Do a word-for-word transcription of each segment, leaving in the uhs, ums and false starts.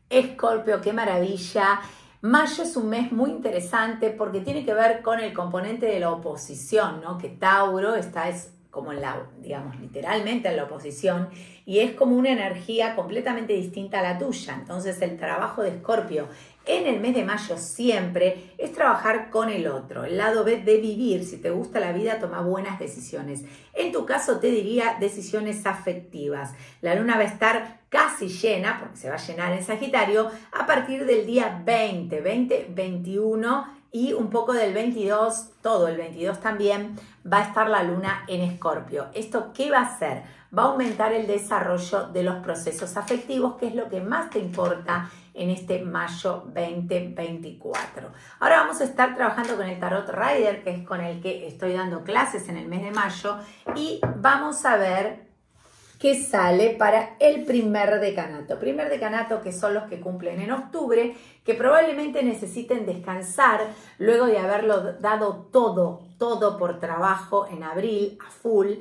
Escorpio, qué maravilla. Mayo es un mes muy interesante porque tiene que ver con el componente de la oposición, ¿no? Que Tauro está es como en la, digamos, literalmente en la oposición y es como una energía completamente distinta a la tuya. Entonces el trabajo de Escorpio en el mes de mayo siempre es trabajar con el otro, el lado B de vivir. Si te gusta la vida, toma buenas decisiones. En tu caso te diría decisiones afectivas. La luna va a estar casi llena, porque se va a llenar en Sagitario, a partir del día veinte, veinte, veintiuno y un poco del veintidós, todo el veintidós también, va a estar la luna en Escorpio. ¿Esto qué va a hacer? Va a aumentar el desarrollo de los procesos afectivos, que es lo que más te importa en este mayo veinte veinticuatro. Ahora vamos a estar trabajando con el Tarot Rider, que es con el que estoy dando clases en el mes de mayo, y vamos a ver qué sale para el primer decanato. Primer decanato, que son los que cumplen en octubre, que probablemente necesiten descansar luego de haberlo dado todo, todo por trabajo en abril a full,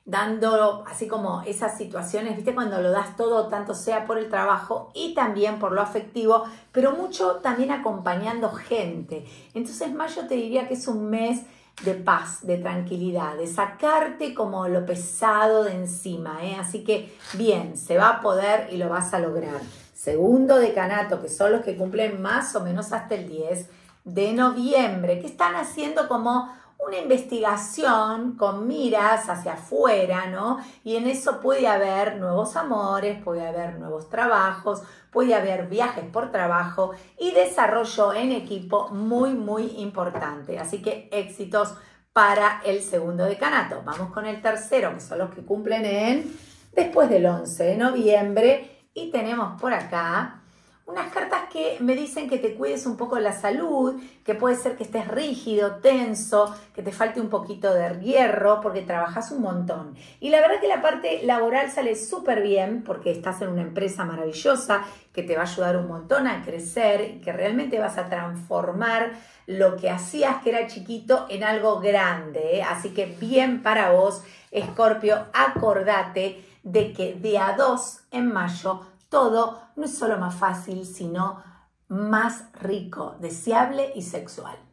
dando así como esas situaciones, ¿viste? Cuando lo das todo, tanto sea por el trabajo y también por lo afectivo, pero mucho también acompañando gente. Entonces mayo te diría que es un mes de paz, de tranquilidad, de sacarte como lo pesado de encima, ¿eh? Así que bien, se va a poder y lo vas a lograr. Segundo decanato, que son los que cumplen más o menos hasta el diez de noviembre, que están haciendo como una investigación con miras hacia afuera, ¿no? Y en eso puede haber nuevos amores, puede haber nuevos trabajos, puede haber viajes por trabajo y desarrollo en equipo muy, muy importante. Así que éxitos para el segundo decanato. Vamos con el tercero, que son los que cumplen en después del once de noviembre. Y tenemos por acá unas cartas que me dicen que te cuides un poco la salud, que puede ser que estés rígido, tenso, que te falte un poquito de hierro porque trabajas un montón. Y la verdad que la parte laboral sale súper bien porque estás en una empresa maravillosa que te va a ayudar un montón a crecer y que realmente vas a transformar lo que hacías que era chiquito en algo grande, ¿eh? Así que bien para vos, Escorpio, acordate de que de a dos en mayo todo no es solo más fácil, sino más rico, deseable y sexual.